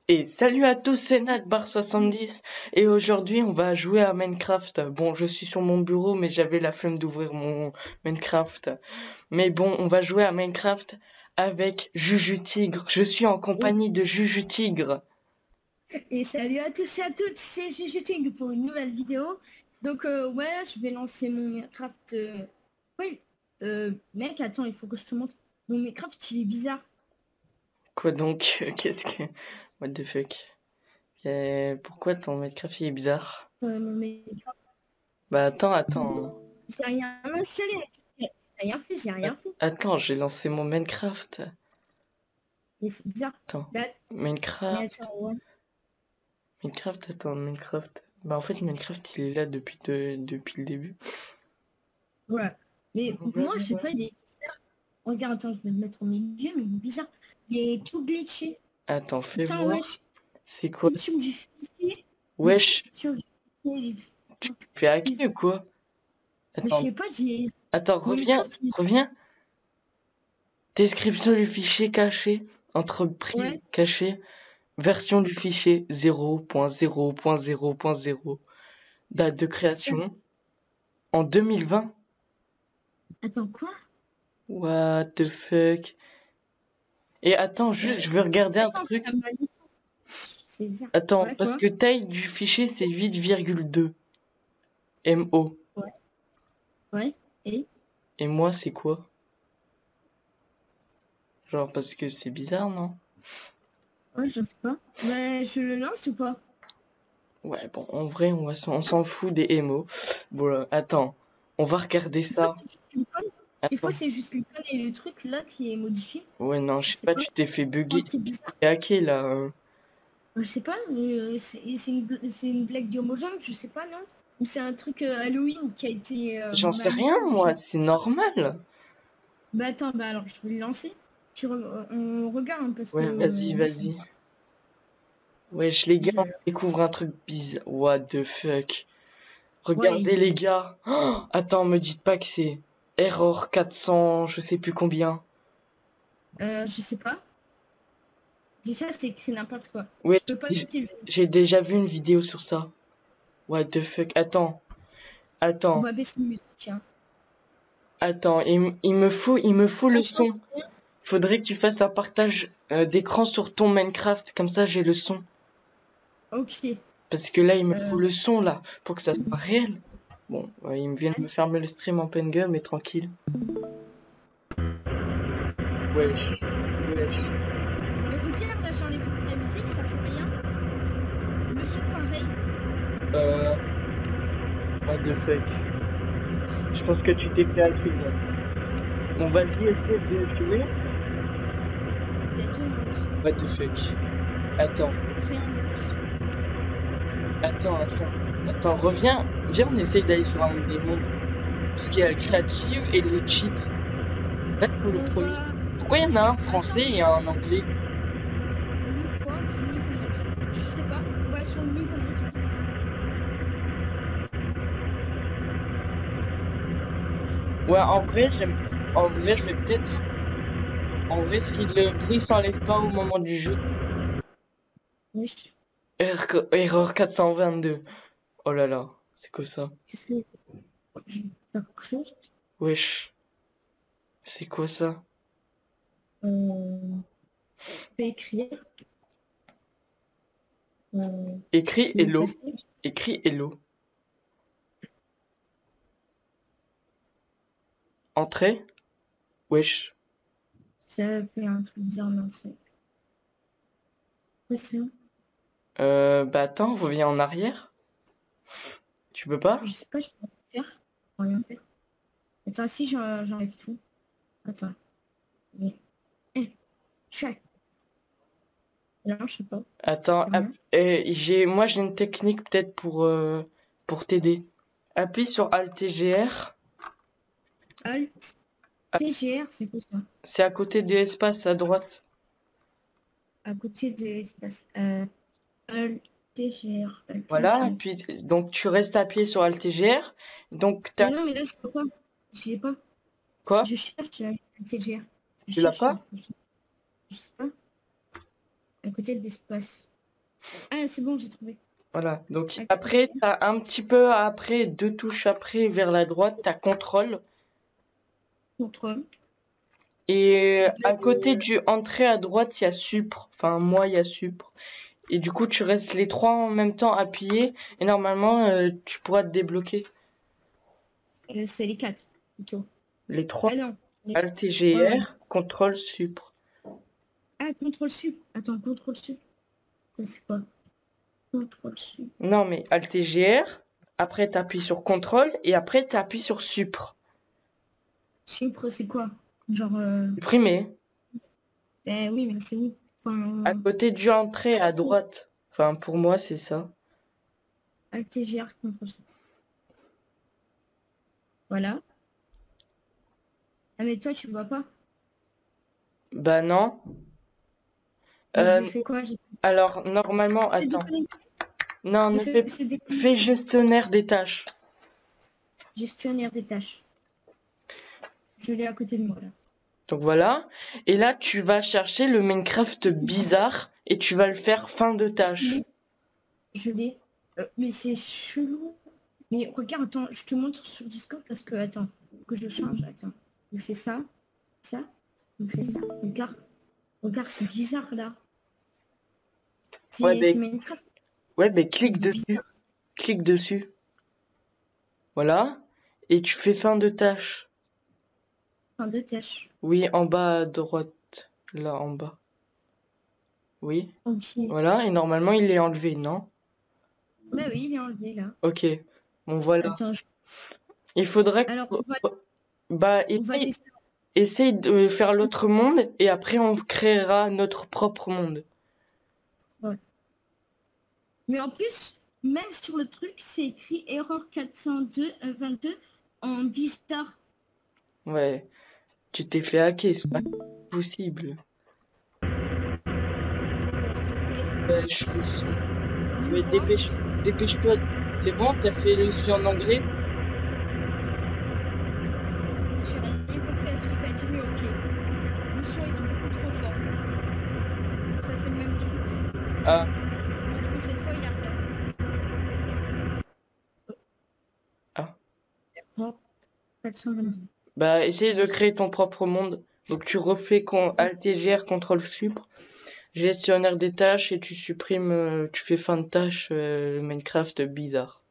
Et salut à tous, c'est NatBar70 et aujourd'hui on va jouer à Minecraft. Bon, je suis sur mon bureau mais j'avais la flemme d'ouvrir mon Minecraft. Mais bon, on va jouer à Minecraft avec Juju Tigre. Je suis en compagnie de Juju Tigre. Et salut à tous et à toutes, c'est Jujuting pour une nouvelle vidéo. Donc ouais, je vais lancer mon Minecraft. Oui, mec, attends, il faut que je te montre. Mon Minecraft, il est bizarre. Quoi donc? Qu'est-ce que... What the fuck? Pourquoi ton Minecraft il est bizarre? Mon Minecraft, Bah attends. j'ai rien installé. J'ai rien fait, j'ai rien fait. Attends, j'ai lancé mon Minecraft. Mais c'est bizarre. Attends. Bah, mais Minecraft. attends, ouais. Minecraft. Bah en fait Minecraft il est là depuis le début. Ouais. Mais moi, je sais pas, il est bizarre. Regarde, attends, je vais le mettre au milieu, mais il est bizarre. Il est tout glitché. Attends, fais Putain, voir. wesh. C'est quoi? Sur du fichier. Wesh, Sur du fichier. tu fais hacker ou quoi? Mais je Attends, sais pas, j'ai. attends, Mon Minecraft, reviens. Description du fichier caché, entreprise ouais. cachée, version du fichier 0.0.0.0, date de création en 2020. Attends, quoi? What the fuck? Et attends, juste, je veux regarder un Attends, truc. c'est bizarre. Attends, Ouais, parce quoi? que taille du fichier c'est 8,2 MO. Ouais, ouais. Et? Et moi c'est quoi? Genre parce que c'est bizarre, non? Ouais, je sais pas. Mais je le lance ou pas? Ouais, bon, en vrai, on s'en fout des émos. Bon, attends, on va regarder C'est faux, ça. c'est juste l'icône. C'est faux, Attends. c'est juste l'icône et le truc là qui est modifié. Ouais, non, je Je sais sais pas, pas. tu t'es fait bugger, Oh, c'est bizarre. t'es hacké là. Je sais pas. C'est une blague d'Homojump, je sais pas, non? Ou c'est un truc Halloween qui a été J'en sais mal rien, mis ou moi, c'est normal. Bah attends, bah alors je vais le lancer. On regarde hein, parce que Ouais, vas-y, moi, c'est vas-y. bizarre. Wesh, les gars, on Je- découvre un truc bizarre. What the fuck? Ouais, Regardez, les gars. Oh, attends, me dites pas que c'est Error 400, je sais plus combien. je sais pas. Déjà, c'est écrit n'importe quoi. Ouais, Je peux pas quitter le jeu. j'ai déjà vu une vidéo sur ça. What the fuck? On Attends, va baisser la musique. Hein. attends. Il me faut le Ça change son. rien. Faudrait que tu fasses un partage d'écran sur ton Minecraft, comme ça j'ai le son. Ok. Parce que là, il me faut Euh, le son, là, pour que ça soit réel. Bon, il me vient de me fermer le stream en pleine gueule, mais tranquille. Wesh, wesh. mais regarde, là, j'enlève la musique, ça fait rien. Le son, pareil. Euh, what the fuck. Je pense que tu t'es fait hacker, là. Bon, vas-y, essaie de jouer. Il y a deux mondes. What the fuck. Attends, Je peux créer un monde. attends, reviens. Viens, on essaye d'aller sur un des mondes. Parce qu'il y a le créative et le cheat. Là, pour le On premier. va. Pourquoi il y en a un français et un anglais? Nous, quoi? C'est le nouveau monde. Je sais pas. On va sur le nouveau monde. Ouais, en vrai, je vais peut-être. En vrai, si le bruit s'enlève pas au moment du jeu. Wesh. Erreur 422. Oh là là, c'est quoi ça? Qu'est-ce que. Je vais faire quelque chose. Wesh, c'est quoi ça? Je vais écrire. Écrit Je vais hello. effacer. Écrit hello. Entrée? Wesh. Ça fait un truc bizarre, non, c'est. Ouais, c'est bon. Bah attends, reviens en arrière. Tu peux pas? Je sais pas, je peux rien faire. Je peux rien faire. Attends, si j'enlève tout. Attends. Mais... Eh, check. Non, je sais pas. Attends, Rien. moi j'ai une technique peut-être pour t'aider. Appuie sur Alt TGR. Alt. TGR, c'est quoi ça? C'est à côté des espaces à droite. À côté de l'espace. Alt. TGR. Alt. Voilà, TGR. puis donc tu restes appuyé sur Alt TGR. Donc Mais t'as non, mais là, je peux pas. Je sais pas. quoi? Je cherche Alt. TGR. Je Tu l'as cherche pas? Alt. TGR. Je sais pas. À côté de l'espace. Ah, c'est bon, j'ai trouvé. Voilà. Donc Alt après, G. t'as un petit peu après, 2 touches après vers la droite, t'as contrôle. Contrôle. Et à côté du entrée à droite, il y a supre. Enfin, moi, il y a supre. Et du coup, tu restes les trois en même temps appuyés. Et normalement, tu pourras te débloquer. C'est les 4, plutôt. Les trois. Ah non. Alt et Ouais, ouais. GR, contrôle supre. Ah, contrôle sup. Attends, contrôle sup. Ça, c'est quoi? Contrôle sup. Non, mais Alt et GR. Après, t'appuies sur contrôle. Et après, t'appuies sur supre. Supre, c'est quoi? Genre, Supprimer. ben oui, mais c'est où? À Enfin, côté du entrée à ok. droite. Enfin, pour moi, c'est ça. AltGR, contrôle sup. Voilà. Ah, mais toi, tu vois pas. Bah non. Donc, j'ai Euh, fait quoi? alors, normalement, C'est attends. déconnecté. Non, J'ai ne fait, fais, c'est fais déconnecté. gestionnaire des tâches. Gestionnaire des tâches. Je l'ai à côté de moi, là. Donc voilà. Et là, tu vas chercher le Minecraft bizarre et tu vas le faire fin de Je tâche. l'ai. Je l'ai. Mais c'est chelou. Mais regarde, attends, je te montre sur Discord parce que, attends, que je change. Attends. Je fais ça, ça, je fais ça. Regarde, regarde, c'est bizarre là. Ouais, C'est Minecraft. clique Il est dessus. bizarre. Clique dessus. Voilà. Et tu fais fin de tâche. Fin de tâche. Oui, en bas à droite. Là, en bas. Oui. Ok. Voilà. Et normalement, il est enlevé, non? Bah oui, il est enlevé là. Ok. Bon, voilà. Attends, Il faudrait que... alors Bah, on va tester. essaye de faire l'autre monde et après, on créera notre propre monde. Ouais. Mais en plus, même sur le truc, c'est écrit erreur 402 22 en bizarre. Ouais. Tu t'es fait hacker, c'est pas possible. Je le sens. Mais dépêche-toi. C'est bon, t'as fait le sujet en anglais? J'ai rien compris à ce que t'as dit, mais ok. Le son est beaucoup trop fort. Ça fait le même truc. Ah, Sauf que cette fois, il a rien. ah. Bon, 422. Bah, essaye de créer ton propre monde. Donc, tu refais Alt et GR, CTRL Supr, gestionnaire des tâches et tu supprimes, tu fais fin de tâche, Minecraft bizarre.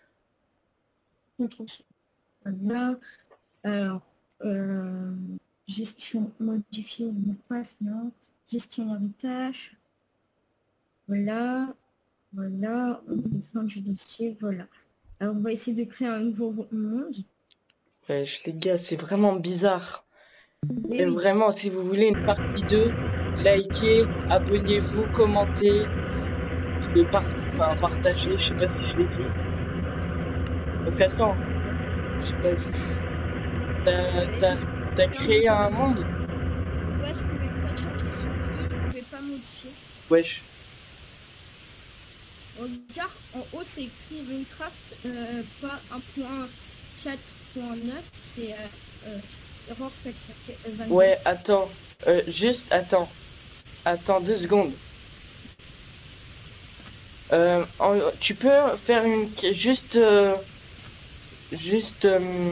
Là, alors, euh, gestion modifier le mot de passe, non. Gestionnaire des tâches. Voilà. Voilà. On fait fin du dossier. Voilà. Alors, on va essayer de créer un nouveau monde. Wesh, les gars, c'est vraiment bizarre. Mais Et oui. vraiment, si vous voulez une partie 2, likez, abonnez-vous, commentez, et enfin, partagez, je sais pas si je l'ai dit. Donc, attends, j'ai pas vu. T'as créé un monde? Ouais, je pouvais pas changer son vie, je pouvais pas modifier. Wesh. Regarde, en haut c'est écrit Minecraft, pas 1.4.9, c'est erreur 22. Ouais, attends. Juste, attends 2 secondes. Tu peux faire juste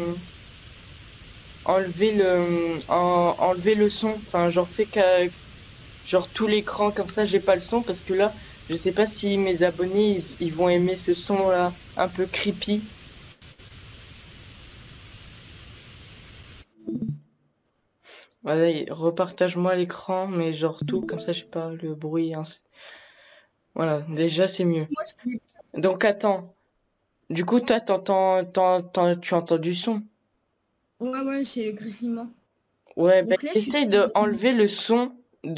enlever le son. Enfin, genre genre tout l'écran comme ça, j'ai pas le son parce que là, je sais pas si mes abonnés ils vont aimer ce son là, un peu creepy. Voilà, repartage-moi l'écran, mais genre tout comme ça, j'ai pas le bruit, hein. Voilà, déjà c'est mieux. Moi, Donc attends. Du coup, toi, tu entends du son. ouais, ouais, c'est le grésillement. Ouais, bah, Donc là, je suis sur essaye de le enlever le son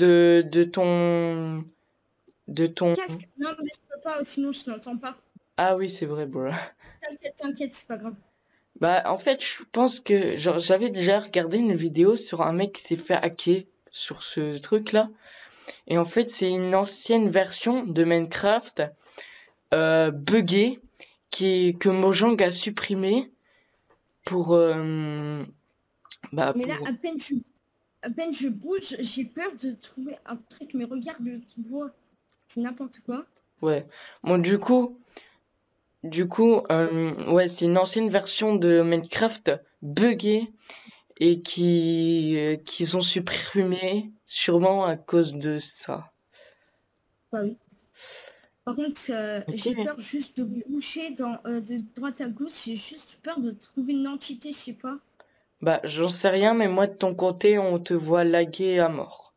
de ton. casque. Non, mais je peux pas, sinon je n'entends pas. Ah oui, c'est vrai, bro. T'inquiète, t'inquiète, c'est pas grave. Bah, en fait, je pense que, genre, j'avais déjà regardé une vidéo sur un mec qui s'est fait hacker sur ce truc-là. Et en fait, c'est une ancienne version de Minecraft, buggée, que Mojang a supprimé pour, Mais là, pour. à peine je bouge, j'ai peur de trouver un truc. Mais regarde le bois, c'est n'importe quoi. Ouais. Bon, ouais, c'est une ancienne version de Minecraft buggée et qu'ils ont supprimé sûrement à cause de ça. Bah oui. Par contre, Ok. j'ai peur juste de boucher de droite à gauche. J'ai juste peur de trouver une entité, je sais pas. Bah, j'en sais rien, mais moi de ton côté, on te voit laguer à mort.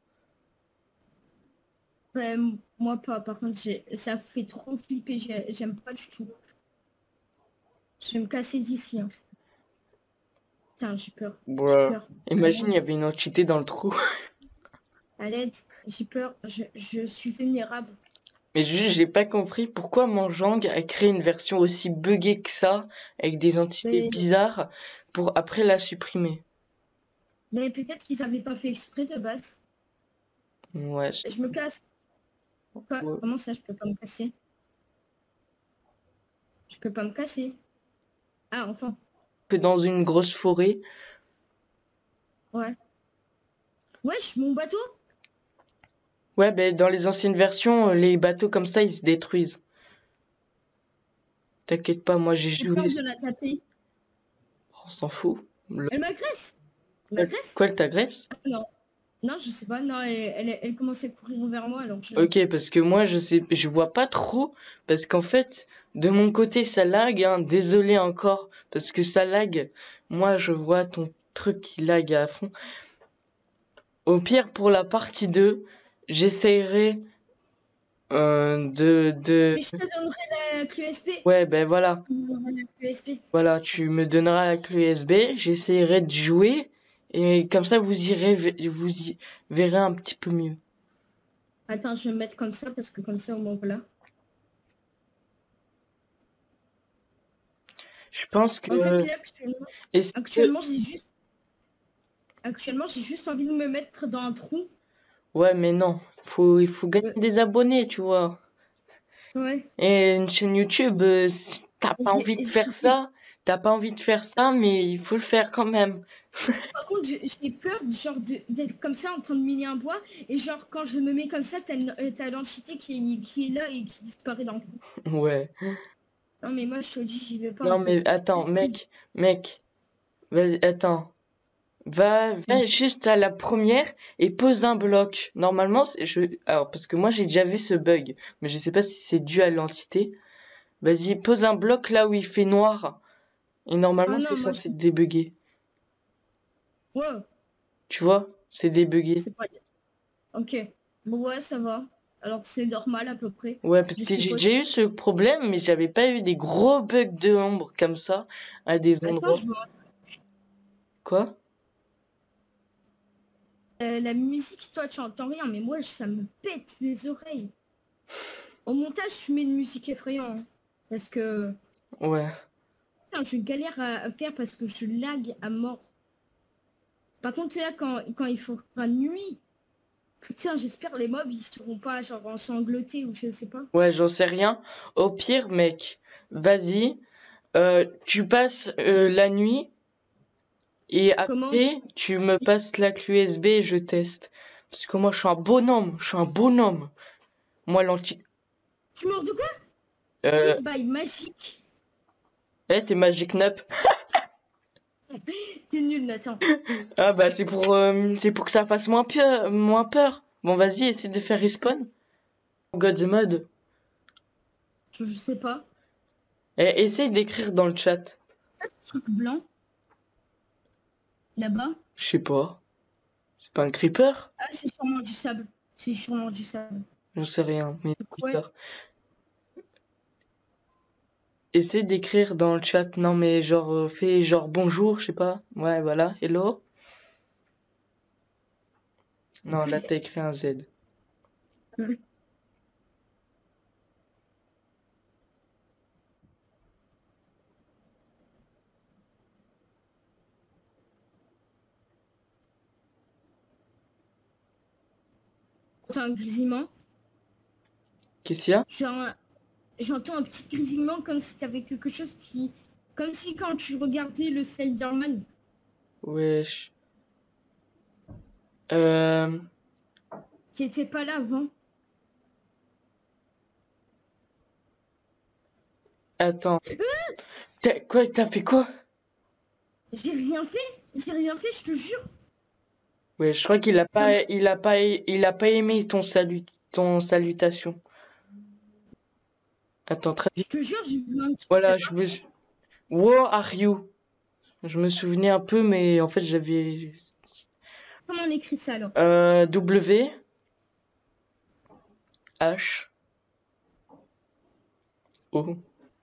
Ouais, moi pas. Par contre, ça fait trop flipper. J'aime pas du tout. Je vais me casser d'ici, hein. Putain, j'ai peur. J'ai Voilà. peur. À Imagine, il l'aide. y avait une entité dans le trou. À l'aide. J'ai peur. Je suis vulnérable. Mais juste, j'ai pas compris pourquoi Mojang a créé une version aussi buggée que ça, avec des entités Mais, bizarres, pour après la supprimer. mais peut-être qu'ils avaient pas fait exprès de base. Ouais. Je me casse. Quoi? Ouais. Comment ça, je peux pas me casser? Je peux pas me casser. Ah, enfin. Que dans une grosse forêt. Ouais. Wesh, mon bateau? Ouais, ben dans les anciennes versions, les bateaux comme ça, ils se détruisent. T'inquiète pas, moi j'ai J'ai joué. peur de la taper. On s'en fout. Elle m'agresse. Elle m'agresse? Quoi, elle t'agresse? Ah, non. Non, je sais pas. Non, elle commençait à courir vers moi, alors je... Ok, parce que moi je vois pas trop, parce qu'en fait, de mon côté ça lag, hein, désolé encore, parce que ça lag. Moi je vois ton truc qui lag à fond. Au pire, pour la partie 2, j'essayerai de... Mais je te donnerai la clé USB. Ouais, ben voilà. Je te donnerai la clé USB. Voilà, tu me donneras la clé USB, j'essayerai de jouer, et comme ça vous y verrez un petit peu mieux. Attends, je vais me mettre comme ça, parce que comme ça, au moins, voilà. Je pense En fait, que... là, Est-ce que... actuellement, j'ai juste envie de me mettre dans un trou. Ouais, mais non, il faut gagner Ouais. des abonnés, tu vois. Ouais. Et une chaîne YouTube, si t'as Et pas envie de faire ça, t'as pas envie de faire ça, mais il faut le faire quand même. par contre, j'ai peur genre d'être comme ça en train de miner un bois. Et genre, quand je me mets comme ça, t'as l'entité qui est là et qui disparaît dans le coup. Ouais. Non, mais moi, je te dis, j'y vais pas en Non, mais fait. attends, mec, vas-y, attends. Va juste à la première et pose un bloc. Normalement, alors, parce que moi j'ai déjà vu ce bug, mais je sais pas si c'est dû à l'entité. Vas-y, pose un bloc là où il fait noir. Et Ah normalement, c'est non, moi, censé débugger. wow, Tu vois? C'est débugué. c'est pas... Ok. Bon, ouais, ça va. Alors, c'est normal à peu près, Ouais, parce je que j'ai suppose. déjà eu ce problème, mais j'avais pas eu des gros bugs de ombre comme ça à des Attends, endroits. je vois. Quoi? La musique, toi, tu entends rien, mais moi, ça me pète les oreilles. Au montage, je mets une musique effrayante, hein, parce que Ouais. putain, je galère à faire parce que je lag à mort. Par contre, là, quand il fera nuit, putain, j'espère les mobs, ils seront pas genre ensanglantés ou je sais pas. Ouais, j'en sais rien. Au pire, mec, vas-y, tu passes la nuit. Et Comment? après, tu me passes la clé USB et je teste. Parce que moi, je suis un bonhomme. Je suis un bonhomme. Moi, Tu mords de quoi? Euh, Click by magique. c'est Magic Nup. T'es nul, Nathan. Ah bah, c'est pour que ça fasse moins peur, moins peur. Bon, vas-y, essaie de faire respawn. God's Mode. Je sais pas. Essaye d'écrire dans le chat. Ce truc blanc, là-bas. Je sais pas. C'est pas un creeper? Ah, c'est sûrement du sable. C'est sûrement du sable. J'en sais rien, mais Donc, c'est ouais. bizarre. Essaye d'écrire dans le chat. Non, mais genre, fais genre bonjour, je sais pas. Ouais, voilà. Hello. Non, là, t'as écrit un Z. J'entends un grésillement. Qu'est-ce qu'il y a? Genre, j'entends un petit grésillement comme si t'avais quelque chose qui... Comme si quand tu regardais le Slenderman. Wesh. Euh, Qui était pas là avant. Attends. Quoi, t'as fait quoi? J'ai rien fait. J'ai rien fait, je te jure. Ouais, je crois qu'il a pas aimé ton salutation. Attends, très Je te jure, j'ai vu un truc voilà, là-bas. Where are you? Je me souvenais un peu, mais en fait, j'avais Comment on écrit ça alors? W H O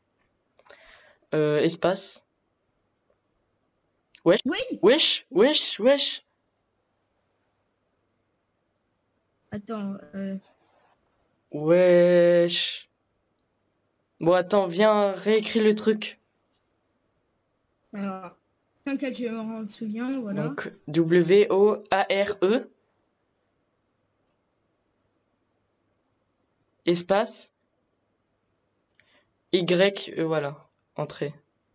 espace. Wesh, Oui. wesh. Attends. Wesh. Bon, attends, viens, réécris le truc. Alors. T'inquiète, je vais me rendre souviens, voilà. Donc, W-O-A-R-E, espace, Y, voilà, entrée.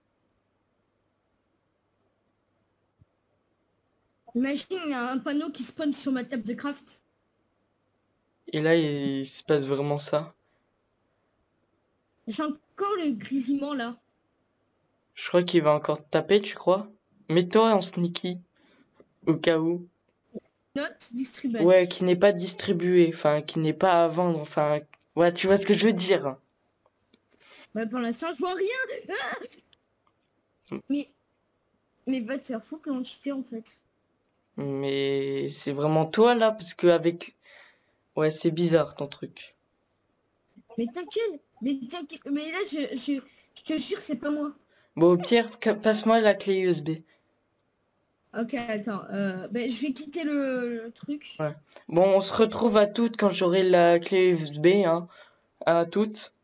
Imagine, il y a un panneau qui spawn sur ma table de craft. Et là, il se passe vraiment ça. J'ai encore le grésillement là. Je crois qu'il va encore te taper, tu crois? Mets-toi en sneaky, au cas où. Note distribute. Ouais, qui n'est pas distribué, enfin, qui n'est pas à vendre, enfin, ouais, tu vois ce que je veux dire. Bah pour l'instant, je vois rien. Ah mais va te faire foutre l'entité en fait. Mais c'est vraiment toi, là, parce que avec... Ouais, c'est bizarre, ton truc. Mais t'inquiète. Mais t'inquiète. Mais là, je te jure, c'est pas moi. Bon, au pire, passe-moi la clé USB. Ok, attends. Bah, je vais quitter le truc. Ouais. Bon, on se retrouve à toutes quand j'aurai la clé USB, hein. À toutes.